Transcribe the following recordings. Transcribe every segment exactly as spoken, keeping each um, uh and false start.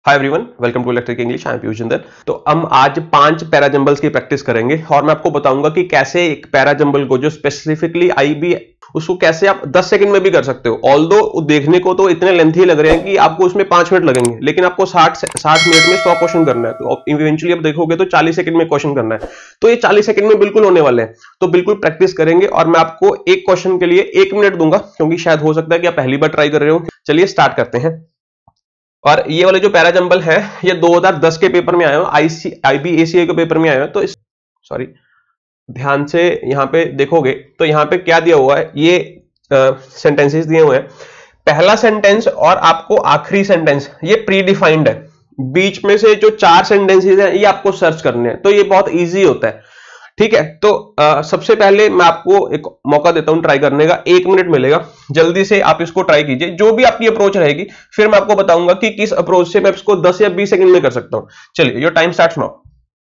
Hi everyone, welcome to electric English. I am Piyush Jindal. तो हम आज पांच पैराजंबल्स की प्रैक्टिस करेंगे और मैं आपको बताऊंगा कि कैसे एक पैराजंबल को जो स्पेसिफिकली आई बी उसको कैसे आप दस सेकंड में भी कर सकते हो। ऑल्दो देखने को तो इतने लेंथी लग रहे हैं कि आपको उसमें पांच मिनट लगेंगे, लेकिन आपको साठ साठ मिनट में सौ क्वेश्चन करना है। तो इवेंचुअली आप देखोगे तो चालीस सेकंड में क्वेश्चन करना है। तो ये चालीस सेकंड में बिल्कुल होने वाले हैं। तो बिल्कुल प्रैक्टिस करेंगे और मैं आपको एक क्वेश्चन के लिए एक मिनट दूंगा, क्योंकि शायद हो सकता है कि आप पहली बार ट्राई कर रहे हो। चलिए स्टार्ट करते हैं। और ये वाले जो पैराजंबल है ये दो हज़ार दस के पेपर में आए हो, आईसी आईबीएसीआई के पेपर में आए हो। तो इस सॉरी ध्यान से यहां पे देखोगे तो यहां पे क्या दिया हुआ है, ये सेंटेंसेस दिए हुए हैं। पहला सेंटेंस और आपको आखिरी सेंटेंस ये प्री डिफाइंड है। बीच में से जो चार सेंटेंसेस हैं ये आपको सर्च करने हैं, तो ये बहुत इजी होता है। ठीक है, तो आ, सबसे पहले मैं आपको एक मौका देता हूं ट्राई करने का। एक मिनट मिलेगा, जल्दी से आप इसको ट्राई कीजिए। जो भी आपकी अप्रोच रहेगी फिर मैं आपको बताऊंगा कि किस अप्रोच से मैं इसको दस या बीस सेकंड में कर सकता हूं। चलिए, your time starts now.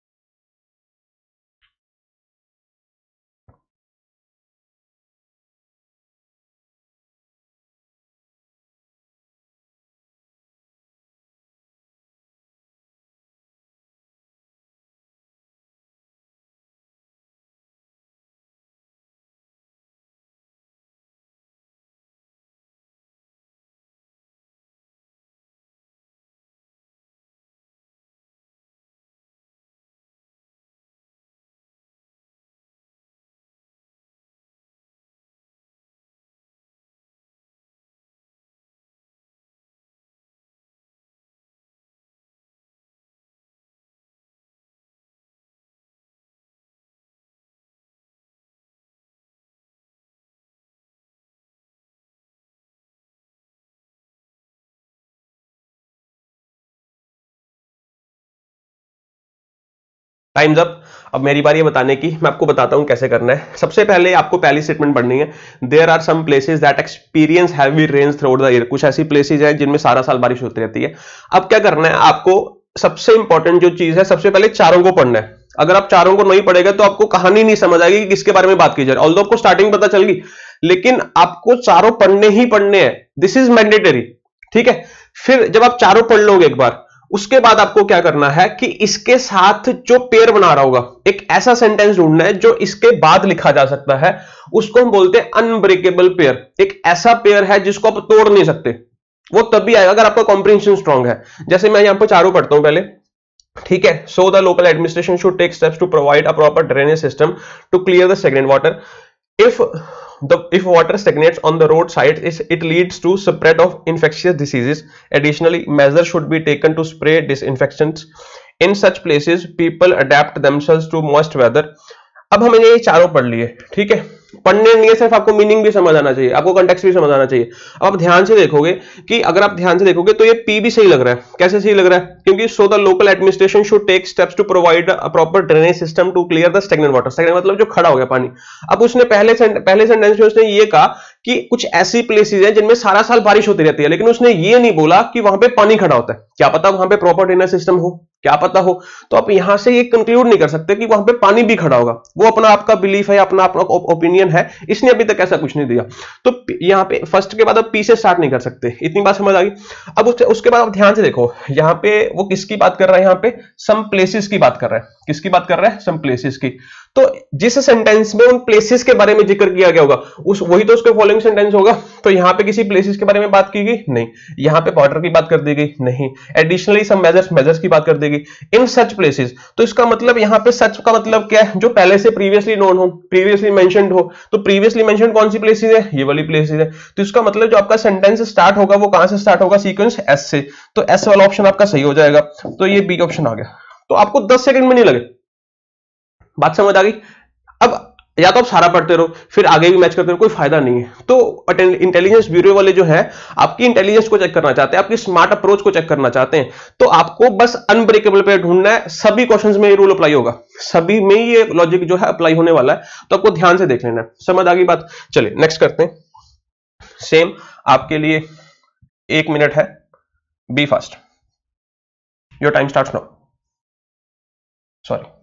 Time's up. अब मेरी बारी है बताने की। मैं आपको बताता हूं कैसे करना है। सबसे पहले आपको पहली स्टेटमेंट पढ़नी है। There are some places that experience heavy rains throughout the year. कुछ ऐसी प्लेसेस हैं जिनमें सारा साल बारिश होती रहती है। अब क्या करना है आपको, सबसे इंपॉर्टेंट जो चीज है, सबसे पहले चारों को पढ़ना है। अगर आप चारों को नहीं पढ़ेगा तो आपको कहानी नहीं समझ आएगी कि किसके बारे में बात की जाए। ऑल्दो आपको स्टार्टिंग पता चल गई, लेकिन आपको चारों पढ़ने ही पढ़ने हैं। This is mandatory. ठीक है, फिर जब आप चारों पढ़ लोगे एक बार, उसके बाद आपको क्या करना है कि इसके साथ जो पेयर बना रहा होगा, एक ऐसा सेंटेंस ढूंढना है जो इसके बाद लिखा जा सकता है। उसको हम बोलते हैं अनब्रेकेबल पेयर। एक ऐसा पेयर है जिसको आप तोड़ नहीं सकते। वो तभी आएगा अगर आपका कॉम्प्रिहेंशन स्ट्रांग है। जैसे मैं यहां पर चारों पढ़ता हूं पहले। ठीक है, so the local administration should take steps to provide a proper drainage system to clear the stagnant water. If the if water stagnates on the roadside, it leads to spread of infectious diseases. Additionally, measures should be taken to spray disinfectants in such places. People adapt themselves to moist weather. अब हमने ये चारों पढ़ लिए। ठीक है, पढ़ने नहीं है सिर्फ, आपको मीनिंग भी समझ आना चाहिए, आपको कंटेक्स्ट भी समझ आना चाहिए। अब आप ध्यान से देखोगे कि अगर आप ध्यान से देखोगे तो ये पी भी सही लग रहा है। कैसे सही लग रहा है? क्योंकि so the local administration should take steps to provide a proper drainage system to clear the stagnant water. Stagnant मतलब जो खड़ा हो गया पानी। अब उसने पहले पहले सेंटेंस में उसने ये कहा कि कुछ ऐसी प्लेसेस हैं जिनमें सारा साल बारिश होती रहती है, लेकिन उसने ये नहीं बोला कि वहां पे पानी खड़ा होता है। क्या पता वहां पे प्रॉपर ड्रेनेज सिस्टम हो, क्या पता हो। तो आप यहां से ये कंक्लूड नहीं कर सकते कि वहां पे पानी भी खड़ा होगा। वो अपना आपका बिलीफ है, अपना अपना ओपिनियन है। इसने अभी तक ऐसा कुछ नहीं दिया। तो यहां पे फर्स्ट के बाद आप पी से स्टार्ट नहीं कर सकते। इतनी बात समझ आ गई। अब उसके, उसके बाद आप ध्यान से देखो, यहां पे वो किसकी बात कर रहा है, यहां पे सम प्लेसेस की बात कर रहा है। किसकी बात कर रहा है? सम प्लेसेस की। तो जिस सेंटेंस में उन प्लेसेस के बारे में जिक्र किया गया होगा, उस वही तो उसके फॉलोइंग सेंटेंस होगा। तो यहां पे किसी प्लेसेस के बारे में बात की गई नहीं, यहां पे वाटर की बात कर दी गई नहीं। एडिशनली सम मेजर्स मेजर्स की बात कर दी गई इन सच प्लेसेस। तो इसका मतलब यहां पे सच का मतलब क्या है? जो पहले से प्रीवियसली नोन हो, प्रीवियसली मेंशन्ड हो। तो प्रीवियसली मेंशन्ड कौन सी प्लेसेस है? ये वाली प्लेसेस है। तो इसका मतलब जो आपका सेंटेंस स्टार्ट होगा वो कहां से स्टार्ट होगा? सीक्वेंस एस से। तो एस वाला ऑप्शन आपका सही हो जाएगा। तो ये बी ऑप्शन आ गया। तो आपको दस सेकंड में नहीं लगे। बात समझ आ गई? अब या तो आप सारा पढ़ते रहो फिर आगे भी मैच करते रहो, कोई फायदा नहीं है। तो इंटेलिजेंस ब्यूरो वाले जो है आपकी इंटेलिजेंस को चेक करना चाहते हैं, आपकी स्मार्ट अप्रोच को चेक करना चाहते हैं। तो आपको बस अनब्रेकेबल पे ढूंढना है। सभी क्वेश्चंस में ये रूल अप्लाई होगा, सभी में ये लॉजिक जो है अप्लाई होने वाला है। तो आपको ध्यान से देख लेना है। समझ आ गई बात? चलिए नेक्स्ट करते हैं। सेम आपके लिए एक मिनट है। Be fast. Your time starts now. Sorry.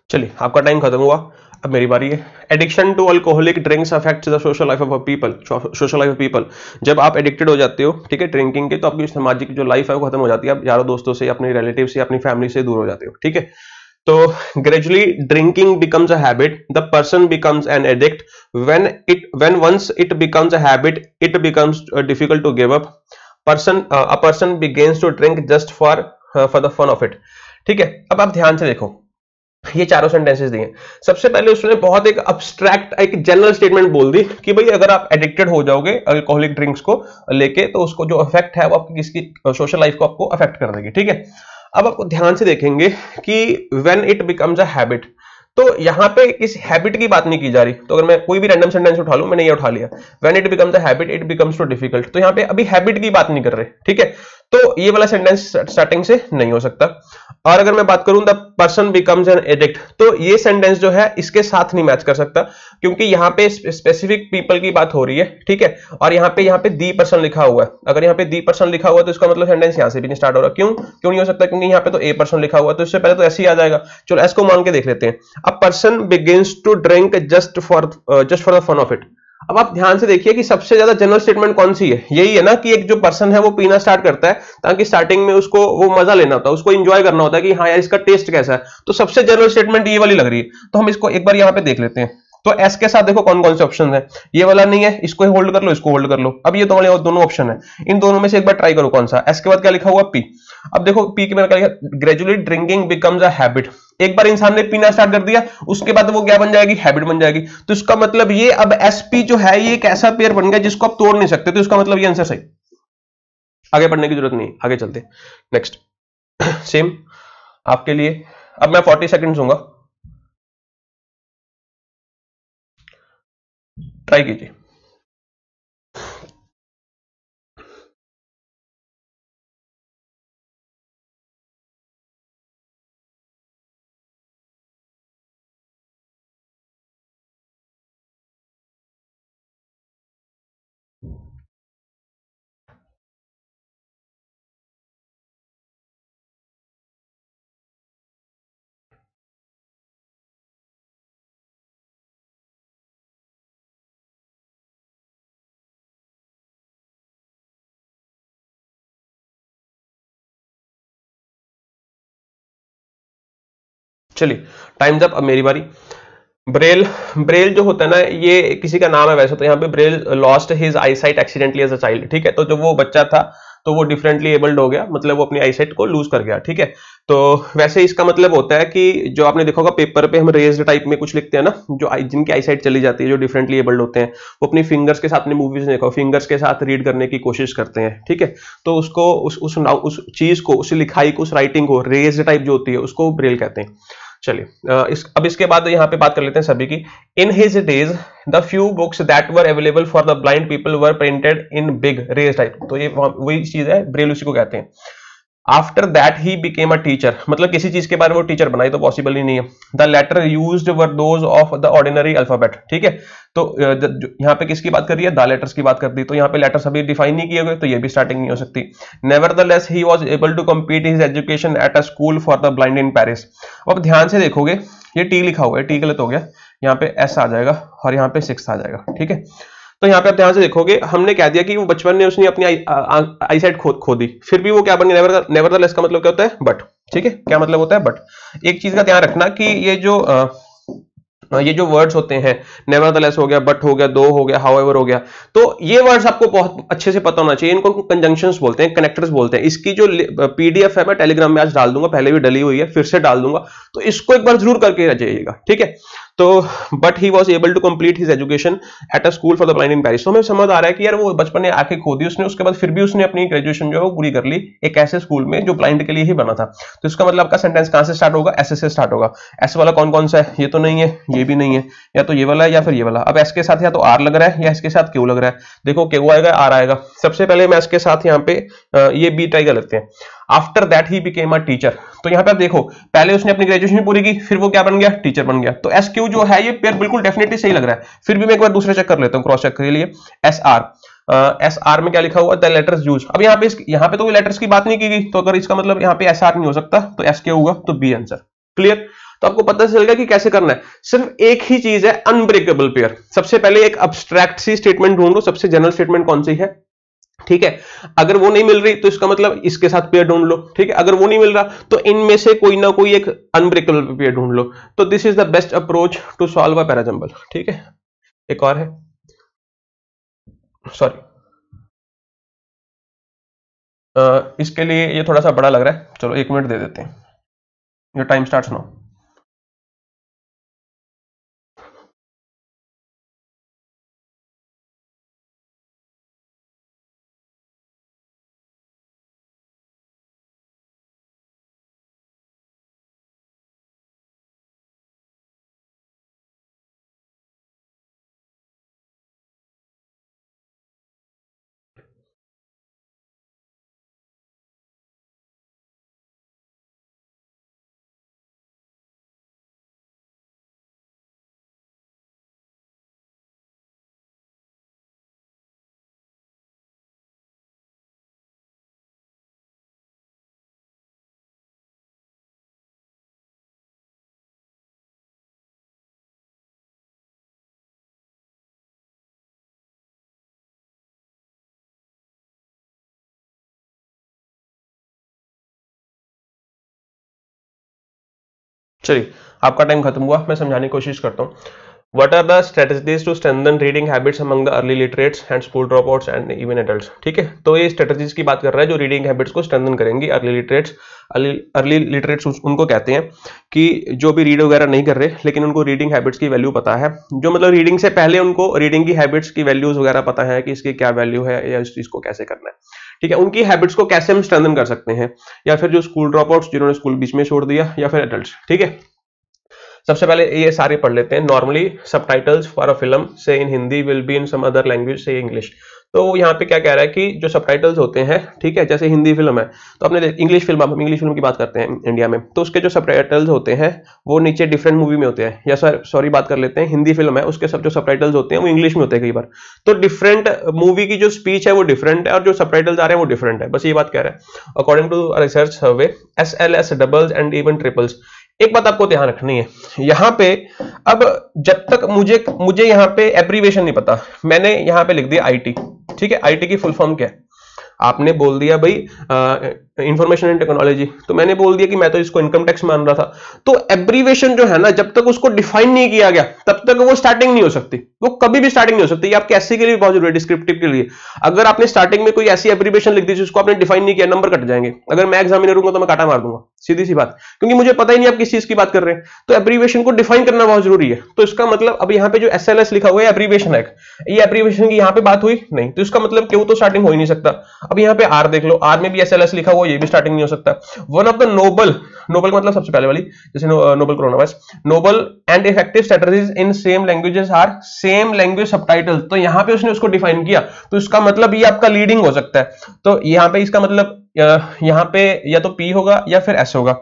चलिए आपका टाइम खत्म हुआ, अब मेरी बारी है। Addiction to alcoholic drinks affects the social life of people. Social life of people, जब आप एडिक्टेड हो जाते हो, ठीक है, ड्रिंकिंग के, तो आपकी सामाजिक जो लाइफ है वो खत्म हो जाती है। आप यारों दोस्तों से, अपने रिलेटिव से, अपनी फैमिली से दूर हो जाते हो, ठीक है। तो gradually drinking becomes a habit, the person becomes an addict. When it when once it becomes a habit, it becomes difficult to give up. Person a person begins to drink just for for the fun of it, ठीक है। अब आप ध्यान से देखो, ये चारों sentences दिए। सबसे पहले उसने बहुत एक अब्स्ट्रैक्ट, एक जनरल स्टेटमेंट बोल दी कि भाई अगर आप एडिक्टेड हो जाओगे अल्कोहलिक ड्रिंक्स को लेके, तो उसको जो इफेक्ट है वो आपकी किसकी सोशल लाइफ को आपको अफेक्ट कर देगी, ठीक है। अब आप ध्यान से देखेंगे कि when it becomes a habit, तो यहां पे इस हैबिट की बात नहीं की जा रही। तो अगर मैं कोई भी रैंडम सेंटेंस उठा लूं, मैंने ये उठा लिया, when it becomes a habit, it becomes too difficult, तो यहां पे अभी हैबिट की बात नहीं कर रहे, ठीक है। तो ये वाला सेंटेंस स्टार्टिंग से नहीं हो सकता। और अगर मैं बात करूं the person becomes an addict, तो ये सेंटेंस जो है इसके साथ नहीं मैच कर सकता, क्योंकि यहां पे स्पेसिफिक पीपल की बात हो रही है, ठीक है। और यहां पे यहां पे दी पर्सन लिखा हुआ है। अगर यहां पे दी पर्सन लिखा हुआ है तो इसका मतलब सेंटेंस यहां से भी नहीं स्टार्ट हो रहा। क्यों क्यों नहीं हो सकता? क्योंकि यहां पे तो ए पर्सन लिखा हुआ है, तो इससे पहले तो ऐसे ही आ जाएगा। चलो एस को मान के देख लेते हैं। A person begins to drink just for just for the fun of it. अब आप ध्यान से देखिए कि सबसे ज्यादा जनरल स्टेटमेंट कौन सी है? यही है ना कि एक जो पर्सन है वो पीना स्टार्ट करता है ताकि स्टार्टिंग में उसको वो मजा लेना होता है, उसको एंजॉय करना होता है कि हाँ यार इसका टेस्ट कैसा है। तो सबसे जनरल स्टेटमेंट ये वाली लग रही है। तो हम इसको एक बार यहाँ पे देख लेते हैं। तो एस के साथ देखो कौन कौन से ऑप्शन है। ये वाला नहीं है, इसको होल्ड कर लो, इसको होल्ड कर लो। अब ये तो दोनों ऑप्शन है, इन दोनों में से एक बार ट्राई करो कौन सा। एस के बाद क्या लिखा हुआ? पी। अब देखो पी के बाद क्या लिखा? Gradually drinking becomes a habit. एक बार इंसान ने पीना स्टार्ट कर दिया, उसके बाद वो क्या बन जाएगी? हैबिट बन जाएगी। तो इसका मतलब ये अब एसपी जो है ये एक ऐसा पेयर बन गया जिसको आप तोड़ नहीं सकते। तो इसका मतलब ये आंसर सही। आगे पढ़ने की जरूरत नहीं, आगे चलते। नेक्स्ट सेम आपके लिए। अब मैं फोर्टी सेकेंड दूंगा, ट्राई कीजिए। चलिए टाइम्स अप, अब मेरी बारी। ब्रेल ब्रेल जो होता है ना, ये किसी का नाम है वैसे तो। यहाँ पे Braille lost his eyesight accidentally as a child, ठीक है। तो जब वो बच्चा था तो वो डिफरेंटली एबल्ड हो गया, मतलब वो अपनी आईसाइट को लूज कर गया, ठीक है। तो वैसे इसका मतलब होता है कि जो आपने देखा होगा पेपर पे हम रेज्ड टाइप में कुछ लिखते हैं ना, जो जिनकी आईसाइट चली जाती है, जो डिफरेंटली एबल्ड होते हैं, वो अपनी फिंगर्स के साथ, अपनी मूवीज में देखो फिंगर्स के साथ रीड करने की कोशिश करते हैं, ठीक है। तो उसको उस उस, उस चीज को, उस लिखाई को, उस राइटिंग को, रेज्ड टाइप जो होती है उसको ब्रेल कहते हैं। चलिए इस अब इसके बाद यहाँ पे बात कर लेते हैं सभी की। In his days the few books that were available for the blind people were printed in big raised type. तो ये वही चीज है, ब्रेल उसी को कहते हैं। After that he became a teacher, मतलब किसी चीज के बारे में वो टीचर बनाई तो पॉसिबल ही नहीं है। The letter used were those of the ordinary alphabet, ठीक है। तो यहाँ पे किसकी बात कर रही है? द लेटर्स की बात कर दी। तो यहाँ पे लेटर्स अभी डिफाइन नहीं किए हुए, तो ये भी स्टार्टिंग नहीं हो सकती। Nevertheless he was able to complete his education at a school for the blind in Paris. अब ध्यान से देखोगे, ये टी लिखा हुआ है, टी गलत हो गया, यहाँ पे एस आ जाएगा और यहाँ पे सिक्स आ जाएगा, ठीक है। तो यहाँ पे आप ध्यान से देखोगे, हमने कह दिया कि वो बचपन में उसने अपनी आई साइट खो खो दी, फिर भी वो क्या बन गया? नेवरदलेस का मतलब क्या होता है? बट, ठीक है। क्या मतलब होता है? बट। एक चीज का ध्यान रखना कि ये जो आ, ये जो वर्ड्स होते हैं, नेवरदलेस हो गया, बट हो गया, दो हो गया, हाउएवर हो गया, तो ये वर्ड्स आपको बहुत अच्छे से पता होना चाहिए। इनको कंजंक्शंस बोलते हैं, कनेक्टर्स बोलते हैं। इसकी जो पीडीएफ है मैं टेलीग्राम में आज डाल दूंगा, पहले भी डली हुई है, फिर से डाल दूंगा, तो इसको एक बार जरूर करके रखिएगा, ठीक है। तो but he was able to complete his education at a school for the blind in Paris. तो हमें समझ आ रहा है कि यार वो बचपन में आंखें खो दी उसने, उसके बाद फिर भी उसने अपनी ग्रेजुएशन जो है वो पूरी कर ली एक ऐसे स्कूल में जो ब्लाइंड के लिए ही बना था। तो इसका मतलब आपका सेंटेंस कहां से स्टार्ट होगा? ऐसे से स्टार्ट होगा। एस वाला कौन कौन सा है? ये तो नहीं है, ये भी नहीं है, या तो ये वाला है या फिर ये वाला। अब एस के साथ या तो आर लग रहा है या इसके साथ क्यू लग रहा है। देखो क्यू आएगा, आर आएगा। सबसे पहले मैं इसके साथ यहाँ पे ये बी ट्राई कर लेते हैं। After that he became a teacher. तो यहाँ पे आप देखो, पहले उसने अपनी ग्रेजुएशन पूरी की, फिर वो क्या बन गया? टीचर बन गया। तो एस क्यू जो है ये पेयर बिल्कुल डेफिनेटली सही लग रहा है। फिर भी मैं एक बार दूसरा चेक कर लेता हूँ, क्रॉस चेक के लिए। एस आर एस आर में क्या लिखा हुआ? The letters use. अब यहाँ पे यहाँ पे तो लेटर्स की बात नहीं की गई, तो अगर इसका मतलब यहाँ पे एस आर नहीं हो सकता तो एस क्या होगा? तो बी आंसर। क्लियर? तो आपको पता चलेगा कि कैसे करना है। सिर्फ एक ही चीज है, अनब्रेकेबल पेयर। सबसे पहले एक अब्स्ट्रैक्ट सी स्टेटमेंट ढूंढो, सबसे जनरल स्टेटमेंट कौन सी है, ठीक है। अगर वो नहीं मिल रही तो इसका मतलब इसके साथ पेयर ढूंढ लो, ठीक है। अगर वो नहीं मिल रहा तो इनमें से कोई ना कोई एक अनब्रेकेबल पेयर ढूंढ लो। तो this is the best approach to solve a parajumble, ठीक है। एक और है, सॉरी, इसके लिए ये थोड़ा सा बड़ा लग रहा है, चलो एक मिनट दे देते हैं। ये टाइम स्टार्ट्स नाउ। चलिए, आपका टाइम खत्म हुआ, मैं समझाने की कोशिश करता हूँ। What are the strategies to strengthen reading habits among the early literates and school dropouts and even adults? ठीक है, तो ये स्ट्रेटजीज की बात कर रहा है जो रीडिंग हैबिट्स को स्ट्रेंथन करेंगी। अर्ली लिटरेट्स, अर्ली लिटरेट्स उनको कहते हैं कि जो भी रीड वगैरह नहीं कर रहे लेकिन उनको रीडिंग हैबिट्स की वैल्यू पता है, जो मतलब रीडिंग से पहले उनको रीडिंग की हैबिट्स की वैल्यूज वगैरह पता है कि इसकी क्या वैल्यू है या इस चीज को कैसे करना है, ठीक है। उनकी हैबिट्स को कैसे हम स्ट्रेंथन कर सकते हैं, या फिर जो स्कूल ड्रॉप आउट्स जिन्होंने स्कूल बीच में छोड़ दिया, या फिर एडल्ट्स, ठीक है। सबसे पहले ये सारे पढ़ लेते हैं। Normally subtitles for a film say in Hindi will be in some other language say English. तो यहाँ पे क्या कह रहा है कि जो सबटाइटल्स होते हैं, ठीक है, जैसे हिंदी फिल्म है तो अपने इंग्लिश फिल्म, हम इंग्लिश फिल्म की बात करते हैं इंडिया में, तो उसके जो सबटाइटल्स होते हैं वो नीचे डिफरेंट मूवी में होते हैं, या सर सॉरी बात कर लेते हैं हिंदी फिल्म है उसके सब जो सबटाइटल्स होते हैं वो इंग्लिश में होते हैं कई बार। तो डिफरेंट मूवी की जो स्पीच है वो डिफरेंट है और जो सबटाइटल्स आ रहे हैं वो डिफरेंट है, बस ये बात कह रहा है। According to research survey, S L S doubles and even triples. एक बात आपको ध्यान रखनी है यहां पे, अब जब तक मुझे मुझे यहां पे एब्रीवेशन नहीं पता, मैंने यहां पे लिख दिया आईटी, ठीक है। आईटी की फुल फॉर्म क्या है, आपने बोल दिया भाई इंफॉर्मेशन एंड टेक्नोलॉजी, तो मैंने बोल दिया कि मैं तो इसको इनकम टैक्स मान रहा था। तो एब्रीवेशन जो है ना, जब तक उसको डिफाइन नहीं किया गया तब तक वो स्टार्टिंग नहीं हो सकती, वो कभी भी स्टार्टिंग नहीं हो सकती। ये आपके एससी के लिए बहुत जरूरी है, डिस्क्रिप्टिव के लिए। अगर आपने स्टार्टिंग में कोई ऐसी एब्रीवेशन लिख दी जिसको आपने डिफाइन नहीं किया, नंबर कट जाएंगे। अगर मैं एग्जामिनर हूं तो मैं काटा मार दूंगा, सीधी सी बात, क्योंकि मुझे पता ही नहीं आप किस चीज की बात कर रहे हैं। तो एब्रीवेशन को डिफाइन करना बहुत जरूरी है। तो इसका मतलब अब यहाँ पे जो एस एल एस लिखा हुआ है एब्रीवेशन है, ये एब्रीवेशन की यहाँ पे बात हुई नहीं, तो इसका मतलब क्यों तो स्टार्टिंग हो ही नहीं सकता। अब यहाँ पे आर देख लो, आर में भी एसएलएस लिखा हुआ, ये भी स्टार्टिंग नहीं हो सकता। One of the novel, novel का मतलब सबसे पहले वाली, जैसे no, novel corona virus, novel and effective strategies in same languages are same language subtitle. तो यहाँ पे उसने उसको डिफाइन किया, तो इसका मतलब ये आपका लीडिंग हो सकता है। तो यहाँ पे इसका मतलब यहाँ पे या तो पी होगा या फिर एस होगा।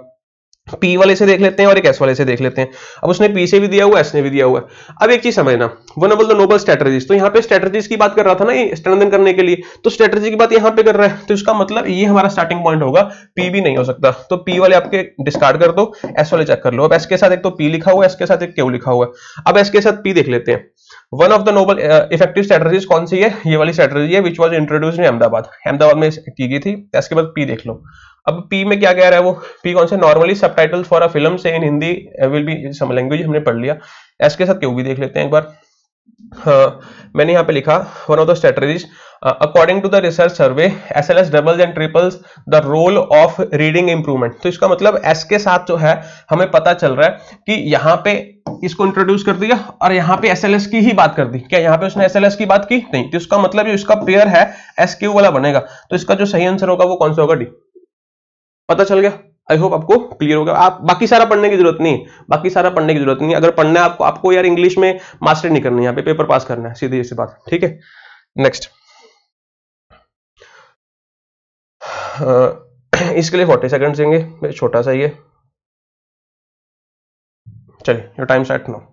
पी वाले से देख लेते हैं और एक एस वाले से देख लेते हैं। अब उसने पी से भी दिया हुआ, एस ने भी दिया हुआ है। अब एक चीज समझना, one of the novel strategies, तो यहाँ पे स्ट्रेटजीज की बात कर रहा था ना ये स्ट्रेंथन करने के लिए, तो स्ट्रेटजी की बात यहाँ पे कर रहा है, तो इसका मतलब ये हमारा स्टार्टिंग पॉइंट होगा, पी भी नहीं हो सकता। तो पी वाले आपके डिस्कार्ड कर दो, एस वाले चेक कर लो। अब एस के साथ एक तो पी लिखा हुआ है, एस के साथ एक क्यू लिखा हुआ है। अब एस के साथ पी देख लेते हैं। One of the novel effective strategies कौन सी है, ये वाली स्ट्रेटजी है, which was introduced in Ahmedabad, Ahmedabad में की गई थी। इसके बाद पी देख लो। अब पी में क्या कह रहा है वो, पी कौन से, normally subtitles for a film say in Hindi will be some language, हमने पढ़ लिया। एस के साथ क्यों भी देख लेते हैं एक बार। हाँ, मैंने यहाँ पे लिखा one of the strategies according to the research survey, S L S doubles and triples the role of reading improvement. तो इसका मतलब एस के साथ जो है हमें पता चल रहा है कि यहाँ पे इसको इंट्रोड्यूस कर दिया और यहाँ पे एसएलएस की ही बात कर दी। क्या यहाँ पे उसने एसएलएस की बात की? नहीं। तो इसका मतलब जो इसका पेयर है एस क्यू वाला बनेगा। तो इसका जो सही आंसर होगा वो कौन सा होगा? डी। पता चल गया? आई होप आपको क्लियर होगा। आप बाकी सारा पढ़ने की जरूरत नहीं, बाकी सारा पढ़ने की जरूरत नहीं। अगर पढ़ना है आपको आपको यार इंग्लिश में मास्टर नहीं करनी है, यहाँ पे पेपर पास करना है, सीधी सी बात। ठीक है, नेक्स्ट। इसके लिए फोर्टी सेकंड देंगे, छोटा सा ही है। चलिए, योर टाइम स्टार्ट नाउ।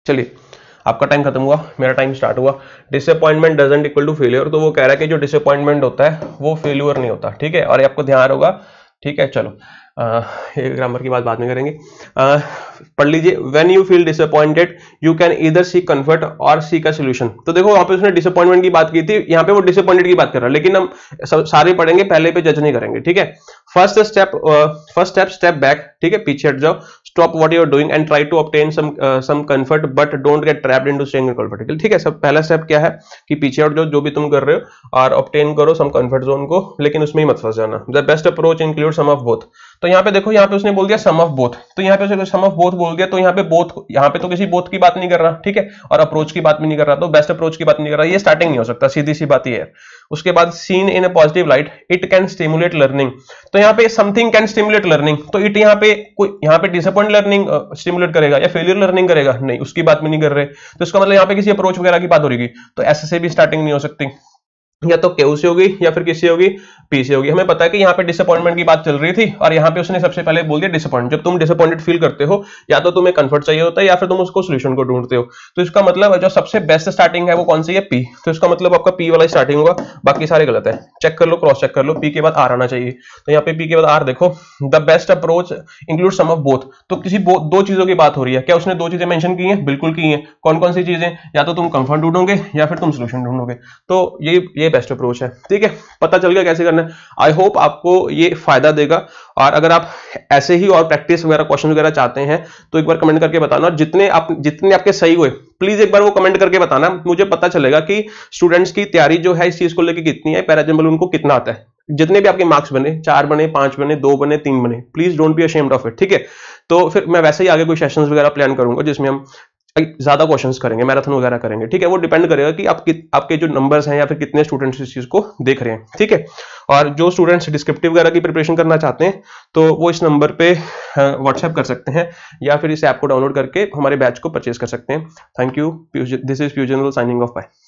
चलिए आपका टाइम खत्म हुआ, मेरा टाइम स्टार्ट हुआ। Disappointment doesn't equal to failure, तो वो कह रहा है कि जो डिसअपॉइंटमेंट होता है वो फेल्यूर नहीं होता, ठीक है, और ये आपको ध्यान होगा, ठीक है। चलो आ, ये ग्रामर की बात बाद में करेंगे। आ, पढ़ लीजिए, when you feel disappointed you can either seek comfort or seek a solution. तो देखो वहां पे उसने डिसअपॉइंटमेंट की बात की थी, यहाँ पे वो डिसअपॉइंटेड की बात कर रहा है, लेकिन हम सब सारे पढ़ेंगे, पहले पे जज नहीं करेंगे, ठीक है। First step first step step back, ठीक है, पीछे हट जाओ, stop what you are doing and try to obtain some some comfort but don't get trapped into staying comfortable, ठीक है। सब पहला स्टेप क्या है कि पीछे हट जाओ जो भी तुम कर रहे हो और ऑब्टेन करो सम कंफर्ट जोन को, लेकिन उसमें ही मत फंस जाना। The best approach include some of both. तो यहाँ पे देखो, यहाँ पे उसने बोल दिया सम ऑफ बोथ, तो यहाँ पे उसने सम ऑफ बोथ बोल दिया, तो यहाँ पे बोथ, यहाँ पे तो किसी बोथ की बात नहीं कर रहा, ठीक है, और अप्रोच की बात भी नहीं कर रहा, तो बेस्ट अप्रोच की बात नहीं कर रहा, ये स्टार्टिंग नहीं हो सकता, सीधी सी बात ये है। उसके बाद seen in a positive light it can stimulate learning, तो यहाँ पे समथिंग कैन स्टिमुलेट लर्निंग, तो इट यहाँ पे कोई यहाँ पे डिसअपॉइंट लर्निंग स्टिमुलेट करेगा या फेलियर लर्निंग करेगा, नहीं, उसकी बात में नहीं कर रहे, तो इसका मतलब यहाँ पे किसी अप्रोच वगैरह की बात हो रही, तो ऐसे से भी स्टार्टिंग नहीं हो सकती, या तो क्यू से होगी या फिर किससे होगी, पी से होगी। हमें पता है कि यहाँ पे डिसअपॉइंटमेंट की बात चल रही थी और यहाँ पे उसने सबसे पहले बोल दिया डिसअपॉइंट। जब तुम डिसअपॉइंटेड फील करते हो या तो तुम्हें कंफर्ट चाहिए होता है या फिर तुम उसको सोल्यूशन को ढूंढते हो, तो इसका मतलब जो सबसे बेस्ट स्टार्टिंग है वो कौन सी है, पी, तो इसका मतलब आपका पी वाला स्टार्टिंग होगा, बाकी सारे गलत है। चेक कर लो, क्रॉस चेक कर लो, पी के बाद आर आना चाहिए, तो यहाँ पे पी के बाद आर देखो, the best approach include some of both, तो किसी दो चीजों की बात हो रही है, क्या उसने दो चीजें मेंशन की हैं, बिल्कुल की हैं। कौन कौन सी चीजें, या तो तुम कंफर्ट ढूंढोगे या फिर तुम सोल्यूशन ढूंढोगे, तो ये ये बेस्ट अप्रोच है, ठीक है। पता चल गया कैसे करना है। आई होप आपको ये फायदा देगा, और अगर आप ऐसे ही और प्रैक्टिस वगैरह क्वेश्चन वगैरह चाहते हैं तो एक बार कमेंट करके बताना, जितने आप जितने आपके सही हुए प्लीज एक बार वो कमेंट करके बताना, मुझे पता चलेगा कि स्टूडेंट्स की तैयारी जो है इस चीज को लेकर कितनी है, पैराजम्बल उनको कितना आता है। जितने भी आपके मार्क्स बने, चार बने, पांच बने, दो बने, तीन बने, please don't be ashamed of it, ठीक है। तो फिर मैं वैसे ही आगे कोई सेशंस वगैरह प्लान करूंगा जिसमें हम ज्यादा क्वेश्चंस करेंगे, मैराथन वगैरह करेंगे, ठीक है। वो डिपेंड करेगा कि आप कि, आपके जो नंबर्स हैं या फिर कितने स्टूडेंट्स इस चीज को देख रहे हैं, ठीक है। और जो स्टूडेंट्स डिस्क्रिप्टिव वगैरह की प्रिपरेशन करना चाहते हैं तो वो इस नंबर पे व्हाट्सएप कर सकते हैं या फिर इस ऐप को डाउनलोड करके हमारे बैच को परचेज कर सकते हैं। Thank you, this is fusion signing off, bye.